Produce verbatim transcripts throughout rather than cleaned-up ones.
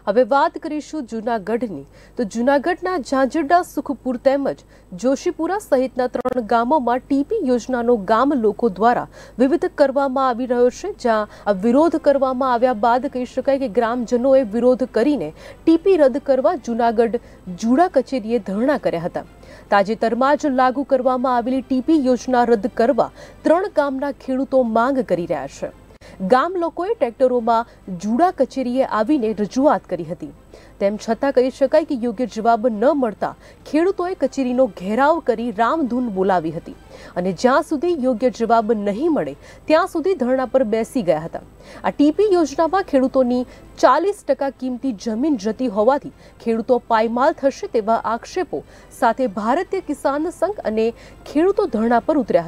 હવે વાત કરીશું જૂનાગઢની તો જૂનાગઢના ઝાંઝરડા સુખપુર તેમજ જોશીપુરા સહિતના ત્રણ ગામોમાં ટીપી યોજનાનો ગામ લોકો દ્વારા વિરોધ કરવામાં આવી રહ્યો છે। જ્યાં વિરોધ કરવામાં આવ્યા બાદ કહી શકાય કે ગ્રામજનોએ વિરોધ કરીને ટીપી રદ કરવા જૂનાગઢ જુડા કચેરીએ ધરણા કર્યા હતા। તાજેતરમાં જ લાગુ કરવામાં આવેલી ટીપી યોજના રદ કરવા ત્રણ ગામના ખેડૂતો માંગ કરી રહ્યા છે। ગામ લોકોએ ટ્રેક્ટરોમાં જુડા કચેરીએ આવીને રજૂઆત કરી હતી। તેમ છતાં કહી શકાય કે યોગ્ય જવાબ ન મળતા ખેડૂતોએ કચેરીનો ઘેરાવ કરી રામધૂન બોલાવી હતી અને જ્યાં સુધી યોગ્ય જવાબ નહીં મળે ત્યાં સુધી ધરણા પર બેસી ગયા હતા। આ ટીપી યોજનામાં ખેડૂતોની ચાલીસ ટકા કિંમતી જમીન જતી હોવાથી ખેડૂતો પાયમાલ થશે તેવા આક્ષેપો સાથે ભારતીય કિસાન સંઘ અને ખેડૂતો ધરણા પર ઉતર્યા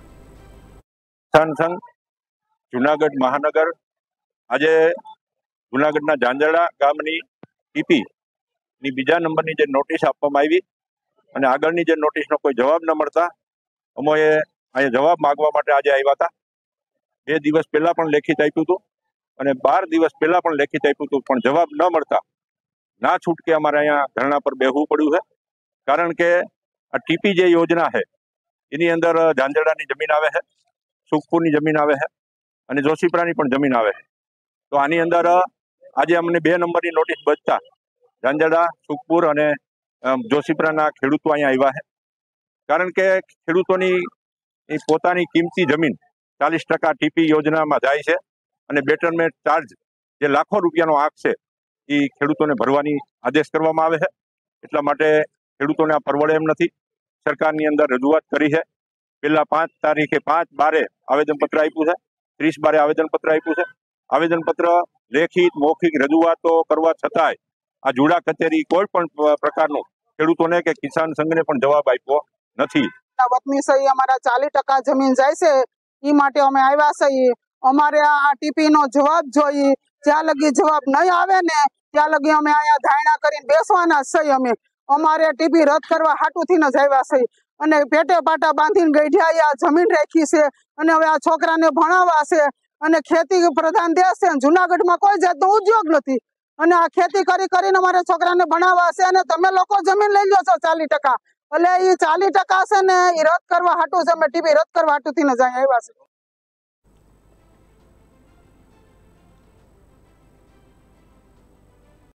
હતા। જૂનાગઢ મહાનગર આજે જૂનાગઢના ઝાંઝરડા ગામની ટીપી ની બીજા નંબરની જે નોટિસ આપવામાં આવી અને આગળની જે નોટિસનો કોઈ જવાબ ન મળતા અમોએ અહીંયા જવાબ માંગવા માટે આજે આવ્યા હતા। બે દિવસ પહેલા પણ લેખિત આપ્યું હતું અને બાર દિવસ પહેલા પણ લેખિત આપ્યું હતું, પણ જવાબ ન મળતા ના છૂટકે અમારે અહીંયા ધરણા પર બેહવું પડ્યું છે। કારણ કે આ ટીપી જે યોજના છે એની અંદર ઝાંઝરડાની જમીન આવે છે, સુખપુરની જમીન આવે છે અને જોશીપુરાની પણ જમીન આવે છે। તો આની અંદર આજે અમને બે નંબરની નોટિસ બચતા ઝાંઝરડા, સુખપુર અને જોશીપુરાના ખેડૂતો અહીંયા આવ્યા છે। કારણ કે ખેડૂતોની પોતાની કિંમતી જમીન ચાલીસ ટકા ટીપી યોજનામાં જાય છે અને બેટરમેન્ટ ચાર્જ જે લાખો રૂપિયાનો આંક છે એ ખેડૂતોને ભરવાની આદેશ કરવામાં આવે છે। એટલા માટે ખેડૂતોને આ પરવડે એમ નથી। સરકારની અંદર રજૂઆત કરી છે। પહેલા પાંચ તારીખે પાંચ બારે આવેદનપત્ર આપ્યું છે, ત્રીસ બારે આવેદનપત્ર આપ્યું છે। આવેદનપત્ર લેખિત મૌખિક રજૂઆતો કરવા છતાંય આ જુડા કચેરી કોઈ પણ પ્રકારનું ખેડૂતોને કે કિસાન સંઘને પણ જવાબ આપ્યો નથી। વતની સહી અમારા ચાલીસ ટકા જમીન જાય છે એ માટે અમે આવ્યા છીએ। અમારે આ ટીપી નો જવાબ જોઈએ, જ્યાં લગી જવાબ નહીં આવે ને ત્યાં લગી અમે અહીંયા ધારણા કરીને બેસવાના છીએ। અમે અમારે ટીપી રદ કરવા હાટુથી જ આવ્યા છીએ અને પેટે પાટા બાંધીને ગઈઢિયા જમીન રાખી છે અને હવે આ છોકરાને ભણાવવા છે અને ખેતી પ્રધાન દેશ છે। જુનાગઢમાં કોઈ જાતનો ઉદ્યોગ નથી અને આ ખેતી કરી કરીને અમારે છોકરાને ભણાવવા છે અને તમે લોકો જમીન લઈ લો છો ચાલીસ ટકા, એટલે એ ચાલીસ ટકા છે ને એ રદ કરવા હાટું છે, અમે ટીપી રદ કરવા હાટુથી જ આવ્યા છે।